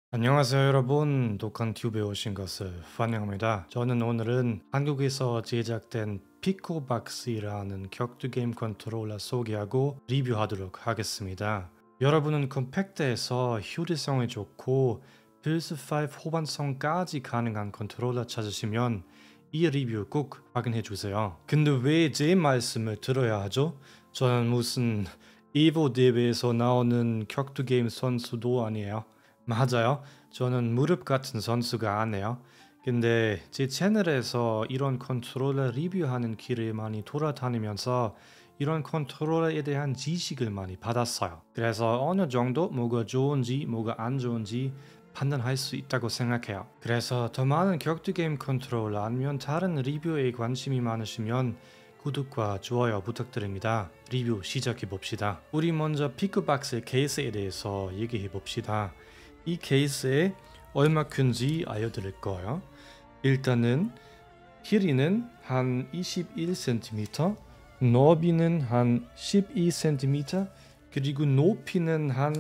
안녕하세요 여러분. 독한튜브에 오신 것을 환영합니다. 저는 오늘은 한국에서 제작된 피코박스라는 격투 게임 컨트롤러 소개하고 리뷰하도록 하겠습니다. 여러분은 컴팩트해서 휴대성이 좋고 플스5 호환성까지 가능한 컨트롤러 찾으시면 이 리뷰 꼭 확인해주세요. 근데 왜 제 말씀을 들어야 하죠? 저는 무슨 이보 대회에서 나오는 격투 게임 선수도 아니에요. 맞아요. 저는 무릎 같은 선수가 아니에요. 근데 제 채널에서 이런 컨트롤러 리뷰하는 길을 많이 돌아다니면서 이런 컨트롤러에 대한 지식을 많이 받았어요. 그래서 어느 정도 뭐가 좋은지 뭐가 안 좋은지 판단할 수 있다고 생각해요. 그래서 더 많은 격투 게임 컨트롤러 아니면 다른 리뷰에 관심이 많으시면 구독과 좋아요 부탁드립니다. 리뷰 시작해 봅시다. 우리 먼저 피크박스 케이스에 대해서 얘기해 봅시다. 이 케이스에 얼마 큰지 알려드릴 거예요. 일단은 길이는 한 21cm, 너비는 한 12cm, 그리고 높이는 한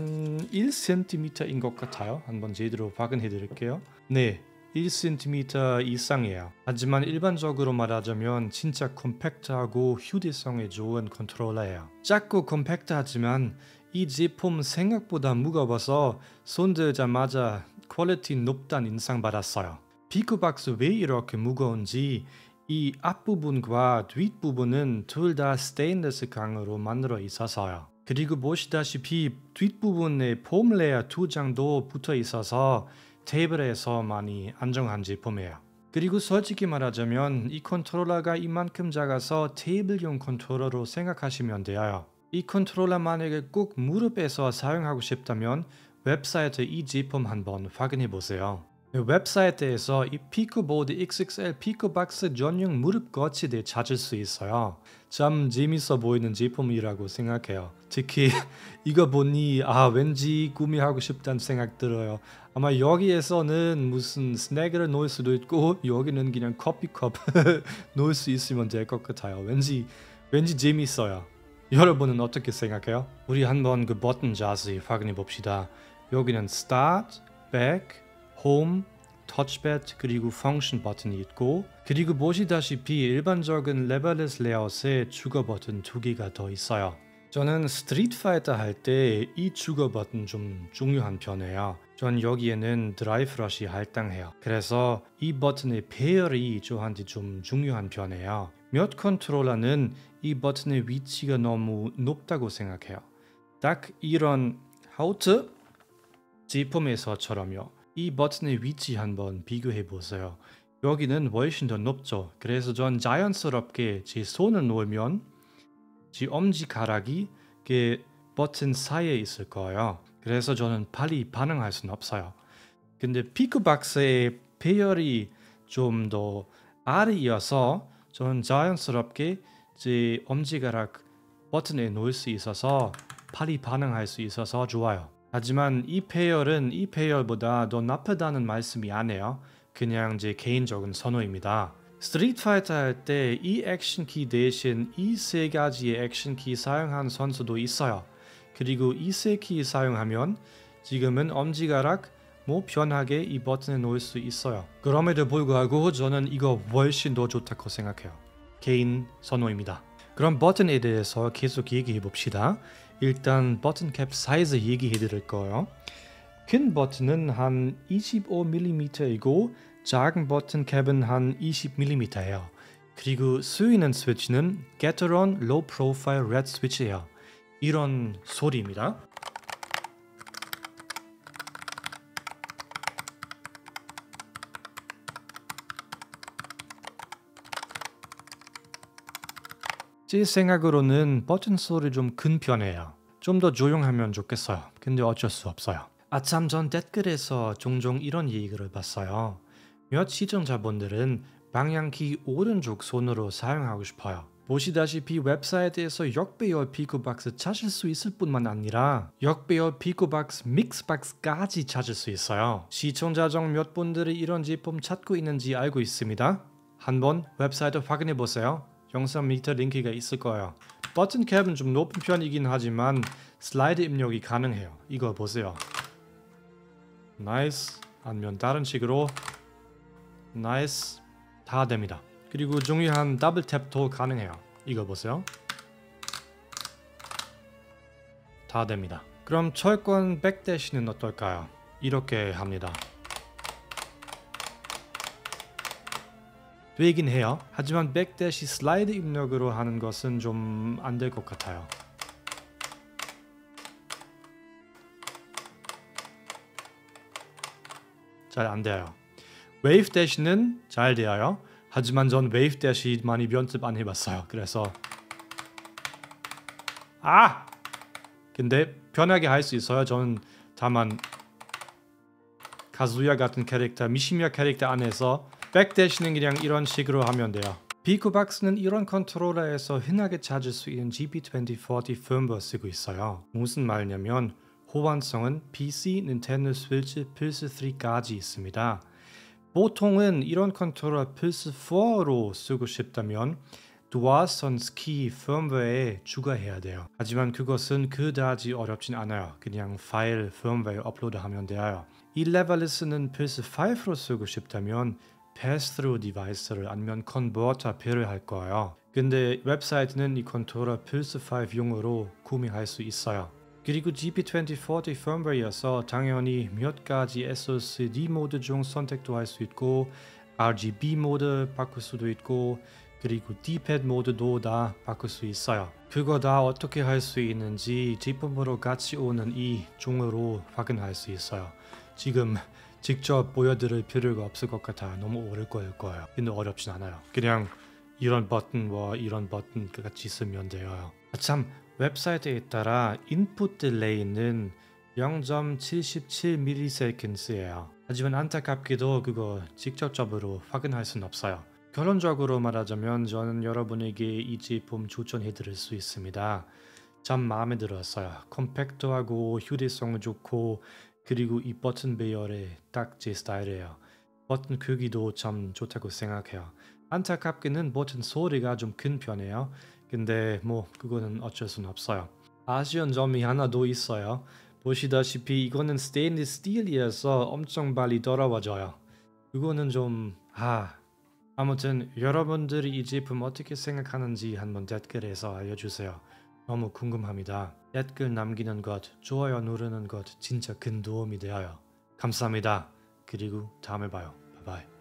1cm인 것 같아요. 한번 제대로 확인해 드릴게요. 네, 1cm 이상이에요. 하지만 일반적으로 말하자면 진짜 컴팩트하고 휴대성에 좋은 컨트롤러예요. 작고 컴팩트하지만 이 제품 생각보다 무거워서 손들자마자 퀄리티 높다는 인상 받았어요. 피크박스 왜 이렇게 무거운지 이 앞부분과 뒷부분은 둘 다 스테인리스 강으로 만들어 있어서요. 그리고 보시다시피 뒷부분에 폼 레이어 2장도 붙어 있어서 테이블에서 많이 안정한 제품이에요. 그리고 솔직히 말하자면 이 컨트롤러가 이만큼 작아서 테이블용 컨트롤러로 생각하시면 돼요. 이 컨트롤러 만약에 꼭 무릎에서 사용하고 싶다면 웹사이트 이 제품 한번 확인해 보세요. 웹사이트에서 이 피크보드 XXL 피크박스 전용 무릎 거치대 찾을 수 있어요. 참 재밌어 보이는 제품이라고 생각해요. 특히 이거 보니 왠지 구매하고 싶다는 생각 들어요. 아마 여기에서는 무슨 스낵을 놓을 수도 있고 여기는 그냥 커피컵 놓을 수 있으면 될 것 같아요. 왠지 재밌어요. 여러분은 어떻게 생각해요? 우리 한번 그 버튼 자세히 확인해 봅시다. 여기는 Start, Back, Home, 터치패드 그리고 펑션 버튼이 있고, 그리고 보시다시피 일반적인 레버리스 레이아웃에 주거 버튼 2개가 더 있어요. 저는 스트리트 파이터 할 때 이 주거 버튼 좀 중요한 편이에요. 전 여기에는 드라이브 러시 할당해요. 그래서 이 버튼의 배열이 저한테 좀 중요한 편이에요. 몇 컨트롤러는 이 버튼의 위치가 너무 높다고 생각해요. 딱 이런 하우트 제품에서처럼요. 이 버튼의 위치 한번 비교해 보세요. 여기는 훨씬 더 높죠. 그래서 전 자연스럽게 제 손을 놓으면 제 엄지가락이 그 버튼 사이에 있을 거예요. 그래서 저는 빨리 반응할 수는 없어요. 근데 피크박스의 배열이 좀 더 아래이어서 저는 자연스럽게 제 엄지가락 버튼에 놓을 수 있어서 빨리 반응할 수 있어서 좋아요. 하지만 이 배열은 이 배열보다 더 나쁘다는 말씀이 아니에요. 그냥 제 개인적인 선호입니다. 스트리트 파이터 할 때 이 액션키 대신 이 세 가지의 액션키 사용한 선수도 있어요. 그리고 이 세 키 사용하면 지금은 엄지가락 편하게 이 버튼에 놓을 수 있어요. 그럼에도 불구하고 저는 이거 훨씬 더 좋다고 생각해요. 개인 선호입니다. 그럼 버튼에 대해서 계속 얘기해 봅시다. 일단 버튼 캡 사이즈 얘기해 드릴 거예요. 큰 버튼은 한 25mm이고 작은 버튼 캡은 한 20mm예요. 그리고 쓰이는 스위치는 Gateron Low Profile Red 스위치예요. 이런 소리입니다. 제 생각으로는 버튼 소리 좀 큰 편이에요. 좀 더 조용하면 좋겠어요. 근데 어쩔 수 없어요. 참 전 댓글에서 종종 이런 얘기를 봤어요. 몇 시청자분들은 방향키 오른쪽 손으로 사용하고 싶어요. 보시다시피 웹사이트에서 역배열 피크박스 찾을 수 있을 뿐만 아니라 역배열 피크박스 믹스박스까지 찾을 수 있어요. 시청자 중 몇 분들이 이런 제품 찾고 있는지 알고 있습니다. 한번 웹사이트 확인해 보세요. 영상 밑에 링크가 있을 거예요. 버튼 캡은 좀 높은 편이긴 하지만 슬라이드 입력이 가능해요. 이거 보세요. 나이스. 아니면 다른 식으로 나이스. 다 됩니다. 그리고 중요한 더블 탭도 가능해요. 이거 보세요. 다 됩니다. 그럼 철권 백대시는 어떨까요? 이렇게 합니다. 되긴 해요. 하지만 백대시 슬라이드 입력으로 하는 것은 좀 안 될 것 같아요. 잘 안 돼요. 웨이브 대시는 잘 돼요. 하지만 전 웨이브 대시 많이 연습 안 해봤어요. 그래서 근데 편하게 할 수 있어요. 저는 다만 카즈야 같은 캐릭터, 미시미야 캐릭터 안에서 백대시는 그냥 이런 식으로 하면 돼요. 피코박스는 이런 컨트롤러에서 흔하게 찾을 수 있는 GP2040 펌웨어 쓰고 있어요. 무슨 말이냐면 호환성은 PC, 닌텐도 스위치, 플스3까지 있습니다. 보통은 이런 컨트롤러 플스4로 쓰고 싶다면 DualSense Key 펌웨어에 추가해야 돼요. 하지만 그것은 그다지 어렵진 않아요. 그냥 파일 펌웨어 업로드하면 돼요. 이 레벨을 쓰는 플스5로 쓰고 싶다면 패스트루 디바이스를 아니면 컨버터 필요할 거예요. 근데 웹사이트는 이 컨트롤러 플스5용으로 구매할 수 있어요. 그리고 GP2040 펌웨어여서 당연히 몇 가지 SOCD 모드 중 선택도 할 수 있고 RGB 모드 바꿀 수도 있고 그리고 D-pad 모드도 다 바꿀 수 있어요. 그거 다 어떻게 할 수 있는지 제품으로 같이 오는 이 종으로 확인할 수 있어요. 지금 직접 보여드릴 필요가 없을 것 같아. 너무 어려울 거예요. 근데 어렵진 않아요. 그냥 이런 버튼과 이런 버튼 같이 쓰면 돼요. 참 웹사이트에 따라 인풋 딜레이는 0.77ms예요. 하지만 안타깝게도 그거 직접적으로 확인할 수는 없어요. 결론적으로 말하자면 저는 여러분에게 이 제품 추천해드릴 수 있습니다. 참 마음에 들었어요. 컴팩트하고 휴대성 좋고 그리고 이 버튼 배열이 딱 제 스타일이에요. 버튼 크기도 참 좋다고 생각해요. 안타깝게는 버튼 소리가 좀 큰 편이에요. 근데 뭐 그거는 어쩔 순 없어요. 아쉬운 점이 하나 더 있어요. 보시다시피 이거는 스테인리스 스틸이어서 엄청 빨리 더러워져요. 그거는 좀 아무튼 여러분들이 이 제품 어떻게 생각하는지 한번 댓글에서 알려주세요. 너무 궁금합니다. 댓글 남기는 것, 좋아요 누르는 것 진짜 큰 도움이 되어요. 감사합니다. 그리고 다음에 봐요. 바이바이.